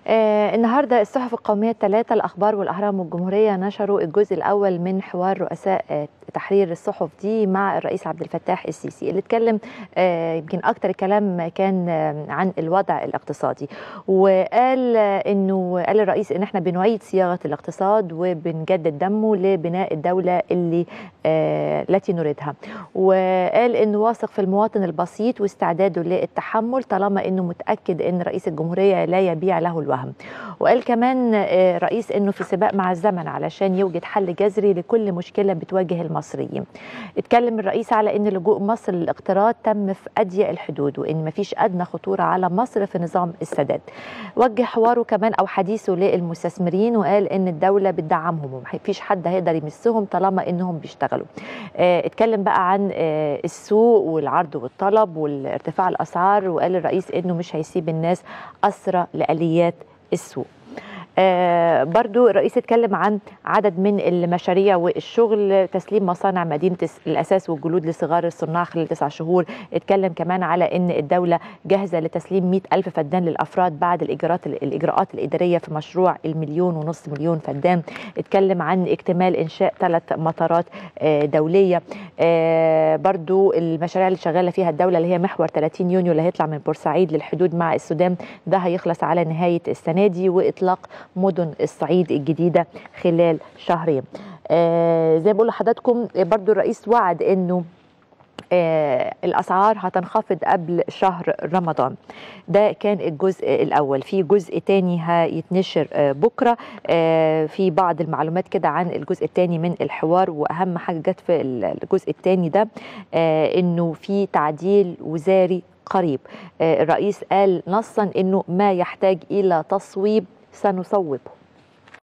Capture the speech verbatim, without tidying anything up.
آه النهارده الصحف القوميه الثلاثه الاخبار والاهرام والجمهوريه نشروا الجزء الاول من حوار رؤساء آه تحرير الصحف دي مع الرئيس عبد الفتاح السيسي، اللي اتكلم آه يمكن اكتر الكلام كان آه عن الوضع الاقتصادي، وقال آه انه قال الرئيس ان احنا بنعيد صياغه الاقتصاد وبنجدد دمه لبناء الدوله اللي آه التي نريدها، وقال انه واثق في المواطن البسيط واستعداده للتحمل طالما انه متاكد ان رئيس الجمهوريه لا يبيع له الوهم. وقال كمان رئيس انه في سباق مع الزمن علشان يوجد حل جذري لكل مشكله بتواجه المصريين. اتكلم الرئيس على ان لجوء مصر للاقتراض تم في اضيق الحدود وان مفيش ادنى خطوره على مصر في نظام السداد. وجه حواره كمان او حديثه للمستثمرين وقال ان الدوله بتدعمهم ومفيش حد هيقدر يمسهم طالما انهم بيشتغلوا. اه اتكلم بقى عن اه السوق والعرض والطلب والارتفاع الاسعار، وقال الرئيس انه مش هيسيب الناس اسرى لآليات السوق. آه برضو الرئيس اتكلم عن عدد من المشاريع والشغل، تسليم مصانع مدينة الأساس والجلود لصغار الصناع خلال تسع شهور. اتكلم كمان على أن الدولة جاهزة لتسليم مئة ألف فدان للأفراد بعد الإجراءات, الإجراءات الإدارية في مشروع المليون ونص مليون فدان. اتكلم عن اكتمال إنشاء ثلاث مطارات آه دولية. آه برضو المشاريع اللي شغالة فيها الدولة اللي هي محور ثلاثين يونيو اللي هيطلع من بورسعيد للحدود مع السودان، ده هيخلص على نهاية السنة دي، وإطلاق مدن الصعيد الجديدة خلال شهرين. آه زي ما بقول لحضراتكم برضو الرئيس وعد انه آه الأسعار هتنخفض قبل شهر رمضان. ده كان الجزء الأول. في جزء تاني هيتنشر آه بكرة آه في بعض المعلومات كده عن الجزء التاني من الحوار، وأهم حاجة جت في الجزء التاني ده آه إنه في تعديل وزاري قريب. آه الرئيس قال نصا إنه ما يحتاج إلى تصويب سنصوبه.